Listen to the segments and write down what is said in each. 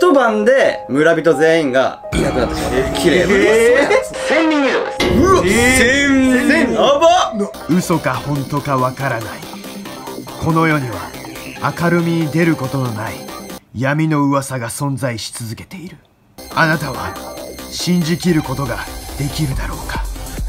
一晩で村人全員がいなくなってしまった。綺麗な。1000人以上です。うわ、1000やばっ。 嘘か本当かわからない。この世には明るみに出ることのない闇の噂が存在し続けている。あなたは信じきることができるだろうか。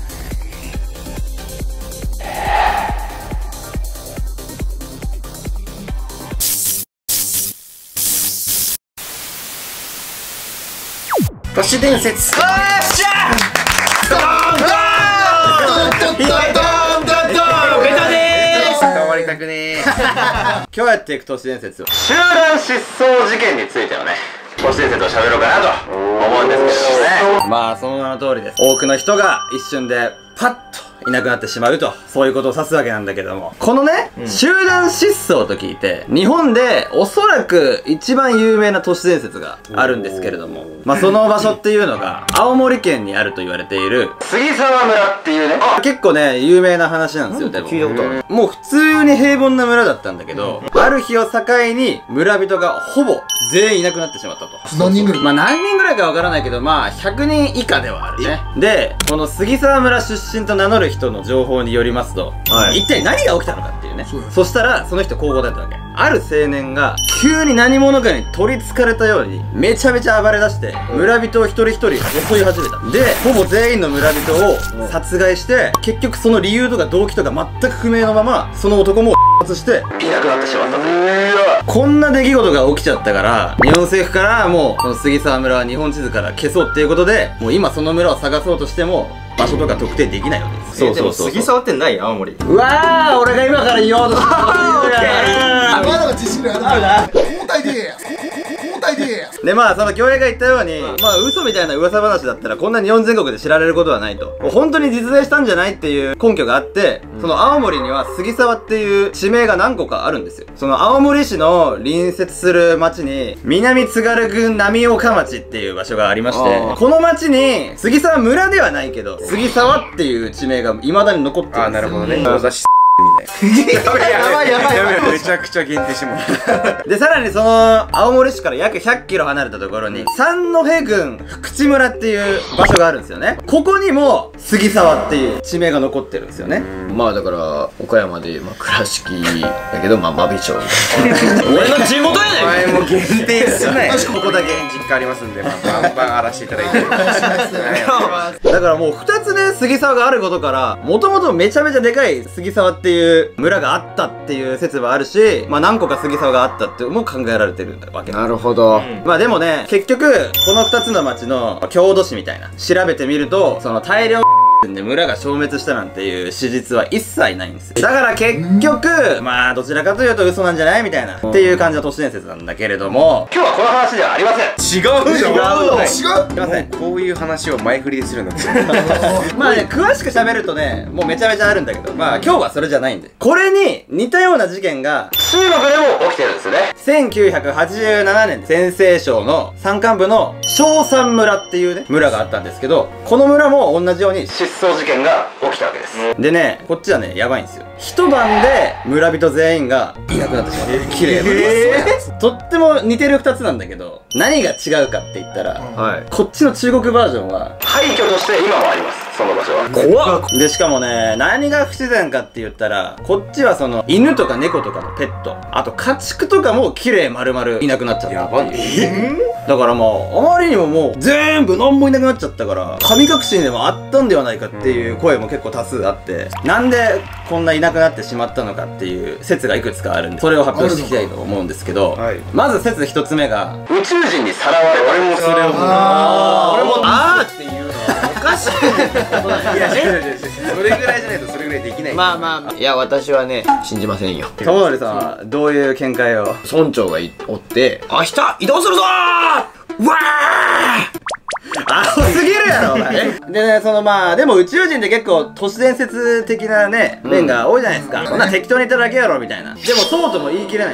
都市伝説。 あーしゃー。ドーンドーンドーンドーンドーンドーン。ベタでーす。 変わりたくねー。今日やっていく都市伝説、集団失踪事件についてはね、都市伝説を喋ろうかなと思うんですけれどもね。まあその名の通りです。多くの人が一瞬でパッといなくなってしまうと、そういうことを指すわけなんだけども、このね、集団失踪と聞いて日本でおそらく一番有名な都市伝説があるんですけれども、まあその場所っていうのが青森県にあると言われている杉沢村っていうね、結構ね有名な話なんですよ。でも聞いたことある。もう普通に平凡な村だったんだけど、ある日を境に村人がほぼ全員いなくなってしまったと。 何人ぐらい？ まあ何人ぐらいかわからないけど、まあ100人以下ではあるね。で、この杉沢村出身と名乗る人の情報によりますと、一体何が起きたのかっていうね。そしたらその人こう答えたわけ。ある青年が急に何者かに取り憑かれたようにめちゃめちゃ暴れ出して村人を一人一人襲い始めた。で、ほぼ全員の村人を殺害して、結局その理由とか動機とか全く不明のままその男もしていなくなってしまったという。こんな出来事が起きちゃったから、日本政府からもうこの杉沢村は日本地図から消そうっていうことで、もう今その村を探そうとしても場所とか特定できないわけです。 そうそうそう。杉沢ってない青森。 うわー、俺が今から言おうとしたまだ自信があるな。交代で交代で。 で、まあその京平が言ったように、まあ嘘みたいな噂話だったらこんな日本全国で知られることはないと、本当に実在したんじゃないっていう根拠があって、その青森には杉沢っていう地名が何個かあるんですよ。その青森市の隣接する町に南津軽郡浪岡町っていう場所がありまして、この町に杉沢村ではないけど杉沢っていう地名が未だに残ってるんですよ。 あ、なるほどね。みたいな。やばいやばいやばい。めちゃくちゃ限定してもらう。 で、さらにその青森市から約100キロ離れたところに三戸郡福地村っていう場所があるんですよね。ここにも杉沢っていう地名が残ってるんですよね。 まあだから岡山で倉敷だけど、まあ真備町みたいな。 俺の地元やねん。お前も限定すなよ。 ここだけ実家ありますんで、まあバンバン荒らしていただいて。 だからもう2つね杉沢があることから、もともとめちゃめちゃでかい杉沢っていう村があったっていう説はあるし、まあ何個か杉沢があったっても考えられてるわけ。 なるほど。 まあでもね、結局この2つの町の郷土史みたいな調べてみると、その大量で村が消滅したなんていう史実は一切ないんですよ。だから結局まあどちらかというと嘘なんじゃないみたいなっていう感じの都市伝説なんだけれども、今日はこの話ではありません。 違うじゃん。 違う。 こういう話を前振りでするんだって。 まあね、詳しく喋るとね、もうめちゃめちゃあるんだけど、まあ今日はそれじゃないんで。これに似たような事件が中国でも起きてるんですよね。1987年、陝西省の山間部の正山村っていうね、村があったんですけど、この村も同じように失踪事件が起きたわけです。でね、こっちはね、やばいんですよ。一晩で村人全員がいなくなってしまった。綺麗な。とっても似てる2つなんだけど、何が違うかって言ったら、こっちの中国バージョンは廃墟として今もあります。その場所は怖っ。でしかもね、何が不自然かって言ったら、こっちはその犬とか猫とかのペット、あと家畜とかも綺麗丸々いなくなっちゃったっていう。だからもうあまりにももう全部何もいなくなっちゃったから、神隠しにでもあったんではないかっていう声も結構多数あって、なんでこんないなくなってしまったのかっていう説がいくつかあるんで、それを発表していきたいと思うんですけど、まず説1つ目が宇宙人にさらわれた。俺もそれを、俺もあーっていうのはおかしいことだよ。いや、 それぐらいじゃないとそれぐらいできない。 まあまあ、いや私はね信じませんよ。 友則さんはどういう見解を？ 村長がおって「明日移動するぞー！うわー！」 アホすぎるやろお前。でね、そのまあでも宇宙人って結構都市伝説的なね面が多いじゃないですか。そんな適当に言っただけやろみたいな。でもそうとも言い切れないんですよ。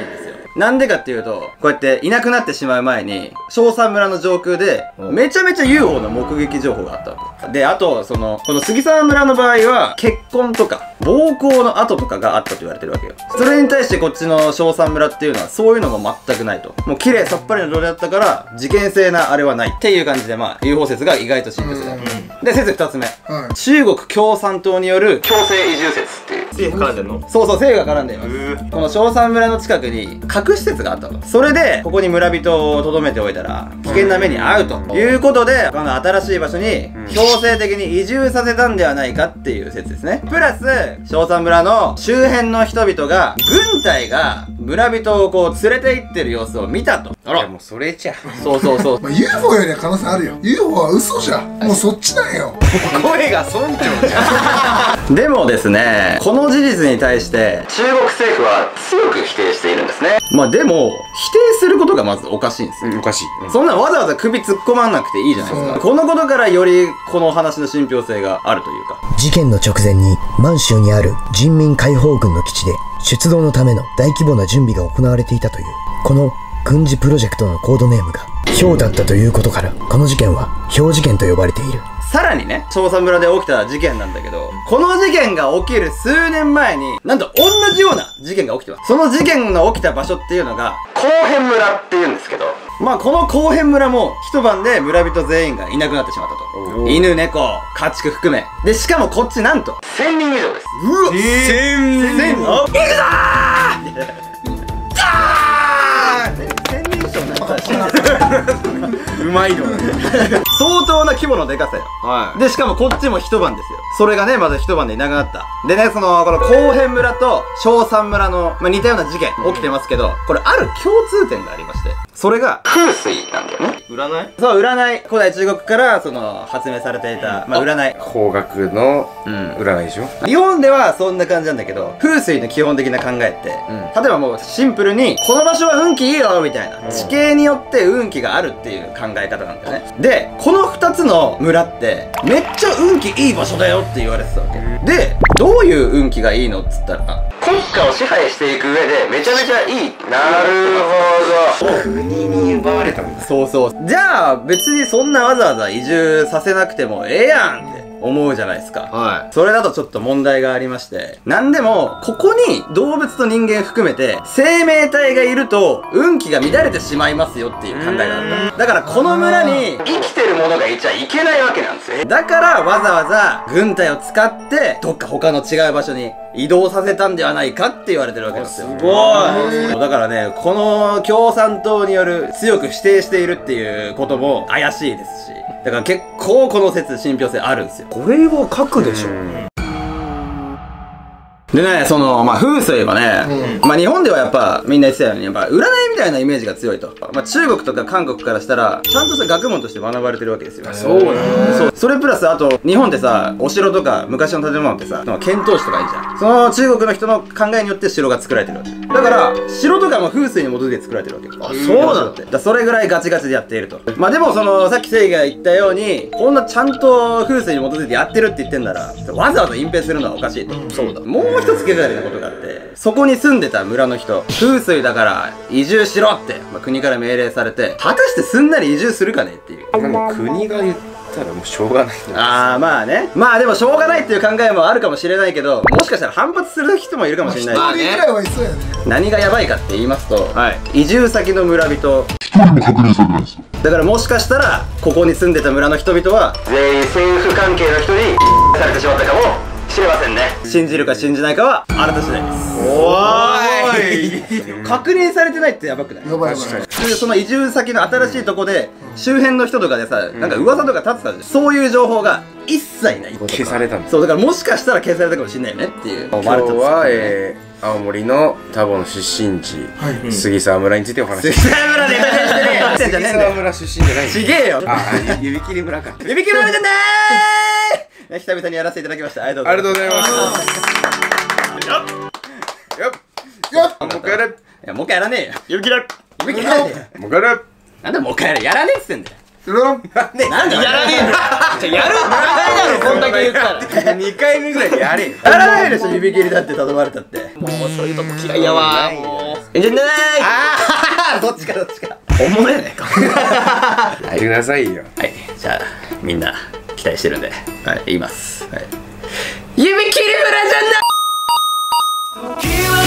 なんでかっていうと、こうやっていなくなってしまう前に、小山村の上空で、めちゃめちゃ UFO の目撃情報があったわけ。で、あと、この杉沢村の場合は、結婚とか、暴行の跡とかがあったと言われてるわけよ。それに対してこっちの小山村っていうのは、そういうのも全くないと。もう綺麗さっぱりの状態だったから、事件性なあれはないっていう感じで、まあ、UFO 説が意外と信憑性だ。で、説2つ目。中国共産党による強制移住説っていう。 政府絡んでんの？ そうそう、政府が絡んでいます。この小山村の近くに核施設があったと。それで、ここに村人を留めておいたら、危険な目に遭うということで、この新しい場所に強制的に移住させたんではないかっていう説ですね。プラス、小山村の周辺の人々が、軍隊が村人をこう連れて行ってる様子を見たと。 あら、もうそれじゃ。 そうそうそう。 まあ UFO よりは可能性あるよ。UFO は嘘じゃん。もうそっちなんよ。 声が村長じゃん。 でもですね、この事実に対して中国政府は強く否定しているんですね。まあでも、否定することがまずおかしいんですよ。 おかしい。 そんなわざわざ首突っ込まなくていいじゃないですか。このことからよりこの話の信憑性があるというか。 事件の直前に満州にある人民解放軍の基地で出動のための大規模な準備が行われていたという、この軍事プロジェクトのコードネームがヒョウだったということから、この事件はヒョウ事件と呼ばれている。 さらにね、小山村で起きた事件なんだけど、この事件が起きる数年前に、なんと同じような事件が起きてます。その事件の起きた場所っていうのが、後編村っていうんですけど、まあこの後編村も一晩で村人全員がいなくなってしまったと。犬、猫、家畜含め。で、しかもこっちなんと、1000人以上です。うわ !1000 人行くぞー1000人以上なんか死んでた。 うまいの。 相当な規模のでかさよ。 はい。 で、しかもこっちも一晩ですよ。それがね、まず一晩でいなくなった。でね、この後編村と小山村の、まあ、似たような事件起きてますけど、これある共通点がありまして、それが風水なんだよね。 占い？ そう、占い。古代中国から発明されていた、まあ、占い。 方角の占いでしょ？ 日本ではそんな感じなんだけど、風水の基本的な考えって、例えばもうシンプルに、この場所は運気いいよみたいな、地形によって運気があるっていう考え方なんだよね。で、この2つの村って、めっちゃ運気いい場所だよって言われてたわけ。で、どういう運気がいいのっつったら、国家を支配していく上でめちゃめちゃいい。なるほど。 国に奪われたんだ。 そうそう。じゃあ別にそんなわざわざ移住させなくてもええやんって思うじゃないですか。 はそれだとちょっと問題がありまして。なんでも、ここに動物と人間含めて生命体がいると運気が乱れてしまいますよっていう考えがあった。だからこの村に生きてるものがいちゃいけないわけなんですよ。だからわざわざ軍隊を使ってどっか他の違う場所に移動させたんではないかって言われてるわけですよ。すごい。だからね、この共産党による強く否定しているっていうことも怪しいですし。だから結構この説信憑性あるんですよ。 これは書くでしょ。 でね、まあ、風水はね、まあ、日本ではやっぱ、みんな言ってたように、やっぱ、占いみたいなイメージが強いと。まあ、中国とか韓国からしたら、ちゃんとした学問として学ばれてるわけですよ。 そうなの？ そう。それプラス、あと、日本ってさ、お城とか、昔の建物ってさ、遣唐使とかいいじゃん。その中国の人の考えによって城が作られてるわけ。だから、城とかも風水に基づいて作られてるわけ。あ、そうなんだ。だそれぐらいガチガチでやっていると。まあ、でもさっきせいが言ったように、こんなちゃんと風水に基づいてやってるって言ってんなら、わざわざ隠蔽するのはおかしいと。そうだ。もう一つ気づかれたことがあって、そこに住んでた村の人、風水だから移住しろって、まあ、国から命令されて、果たしてすんなり移住するかねっていう。 もう国が言ったらもうしょうがない。 ああ、まあね。まあでもしょうがないっていう考えもあるかもしれないけど、もしかしたら反発する人もいるかもしれない。 まあ、一人ぐらいはいそうやね。 何がやばいかって言いますと、移住先の村人、だからもしかしたら、ここに住んでた村の人々は、全員政府関係の人にされてしまったかもしれませんね。信じるか信じないかは、あなた次第です。 おーい。 確認されてないってやばくない？ やばいやばい。 で、その移住先の新しいとこで、周辺の人とかでさ、なんか噂とか立ってたじゃん。そういう情報が一切ない。 消されたんだ。 そう、だからもしかしたら消されたかもしれないよねっていう。 今日は、青森の田母の出身地、杉沢村についてお話し杉沢村ネタにしてねえ。 杉沢村出身じゃない。 ちげえよ。 あ、指切り村か。 指切り村じゃねー。久々にやらせていただきました。ありがとうございます。 よっもう一回やれ。 いや、もう一回やらねえよ。 指切れ。 指切りなんだよ。 もう一回やれ。 なんでもう一回やれ。やらねえっつってんだよ。なんでやらねえんだよ。じゃあやるってだろ、こんだけ言ったら。 2回目ぐらいでやれ。 やらないでしょ、指切りだって頼まれたって。 もうそういうとこ嫌いやわ。もう。 じゃないああどっちかどっちか。 本物やないか。 言ってくださいよ。 はい、じゃあみんな期待してるんで、はい、言います。はい。 指切り村じゃない。